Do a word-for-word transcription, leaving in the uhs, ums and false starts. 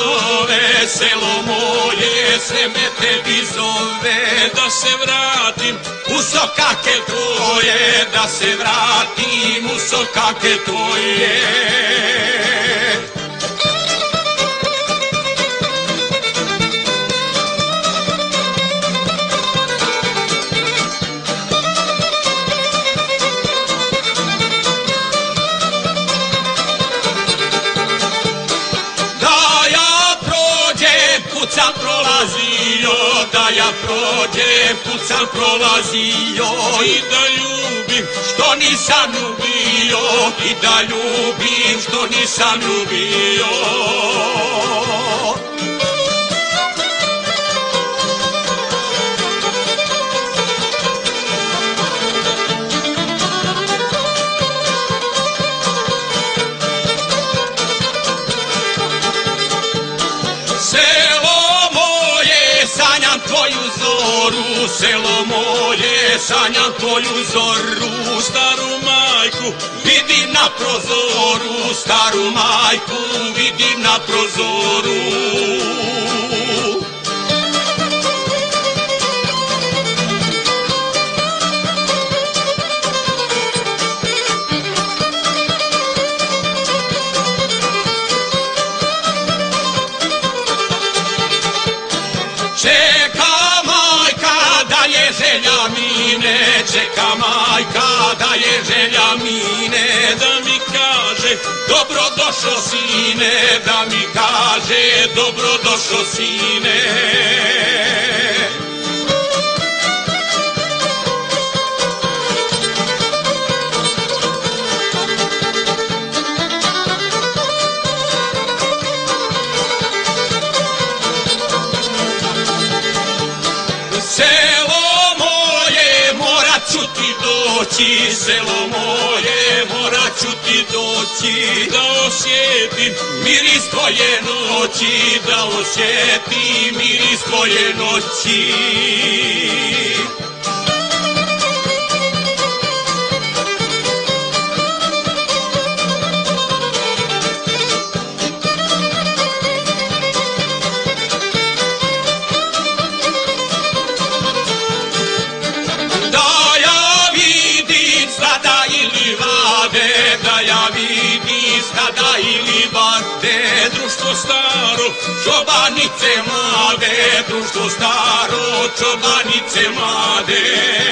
zove, selo moje, sve me tebi zove. Da se vratim u sokake tvoje, da se vratim u sokake tvoje. Put sam prolazio, da ja prođem, put sam prolazio. I da ljubim što nisam ljubio, i da ljubim što nisam ljubio. Tvoju zoru, selo moje, sanjam tvoju zoru. Staru majku vidim na prozoru, staru majku vidim na prozoru. Čeka majka da je želja mine, da mi kaže dobro došo sine, da mi kaže dobro došo sine. Selo moje, morat ću ti doći, da osjetim miris tvoje noći, da osjetim miris tvoje noći. Društvo staro, čobanice mlade, društvo staro, čobanice mlade.